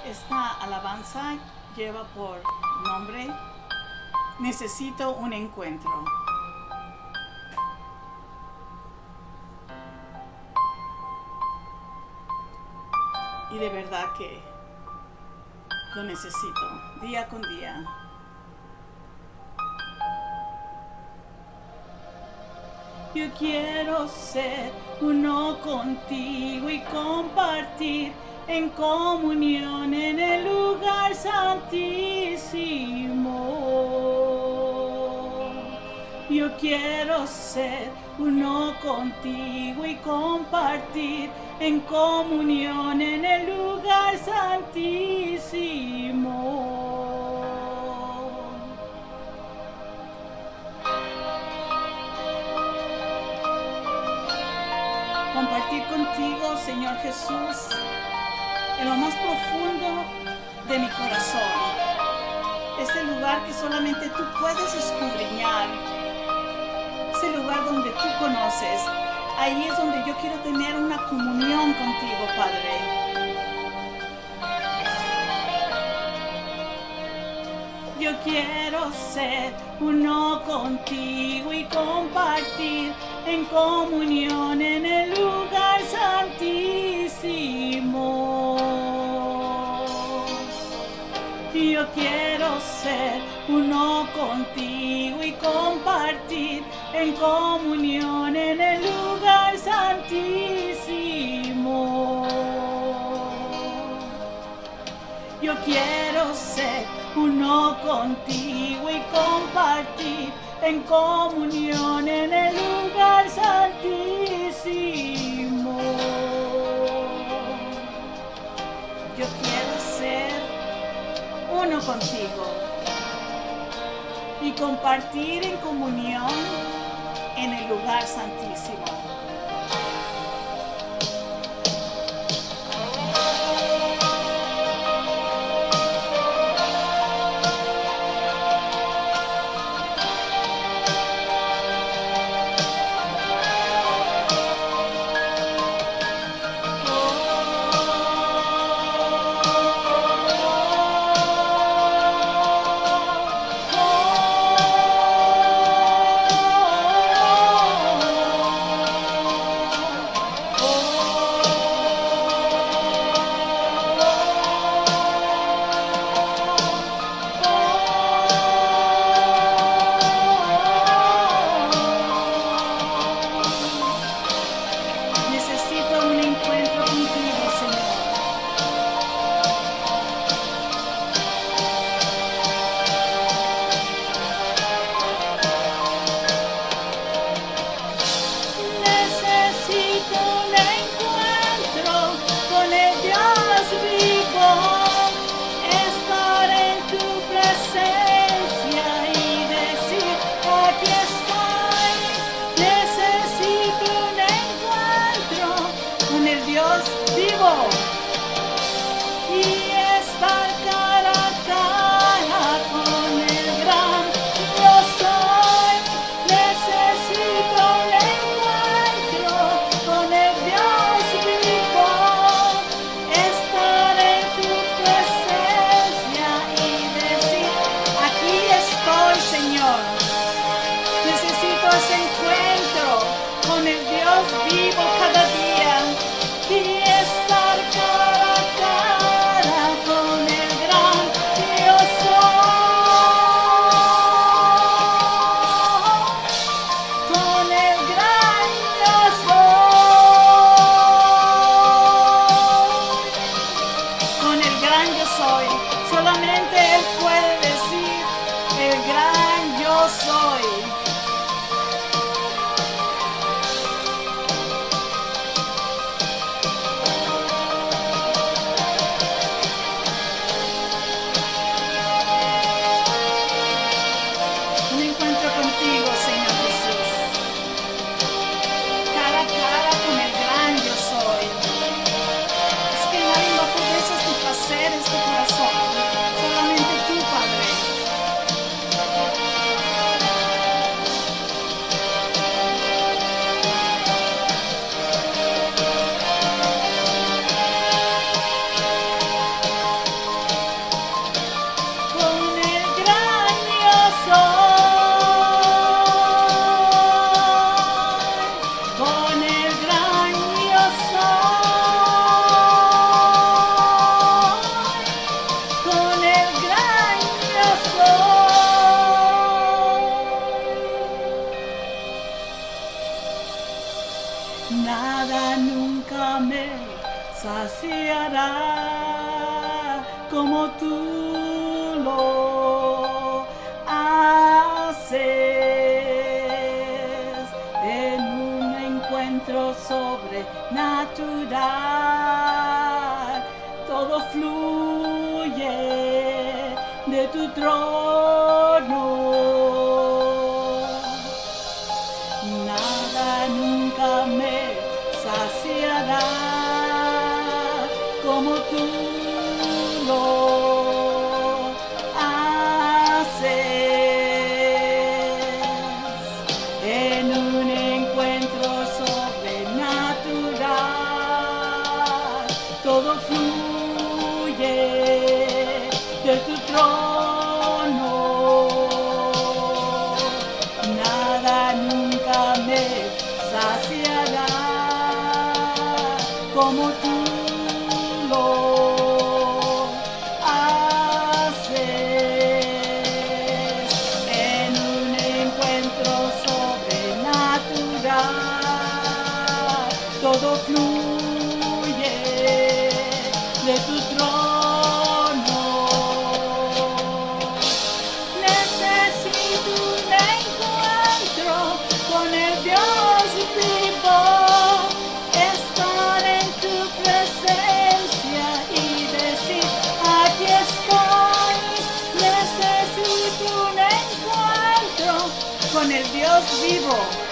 Esta alabanza lleva por nombre Necesito un encuentro. Y de verdad que lo necesito día con día. Yo quiero ser uno contigo y compartir en comunión en el lugar santísimo. Yo quiero ser uno contigo y compartir en comunión en el lugar santísimo. Compartir contigo, Señor Jesús, en lo más profundo de mi corazón. Este lugar que solamente tú puedes escudriñar. Ese lugar donde tú conoces. Ahí es donde yo quiero tener una comunión contigo, Padre. Yo quiero ser uno contigo y compartir en comunión en el lugar santísimo. Yo quiero ser uno contigo y compartir en comunión en el lugar santísimo. Yo quiero ser uno contigo y compartir en comunión en el lugar santísimo. Yo quiero ser uno contigo y compartir en comunión en el lugar santísimo. saciará como tú lo haces en un encuentro sobrenatural. Todo fluye de tu trono. Nada nunca me saciará como tú lo haces en un encuentro sobrenatural. Todo fluye de tu trono. Nada nunca me saciará como tú lo haces en un encuentro sobrenatural. Todo fluye de tu trono. Necesito un encuentro con el Dios vivo, estar en tu presencia y decir, aquí estoy. Necesito un encuentro con el Dios vivo.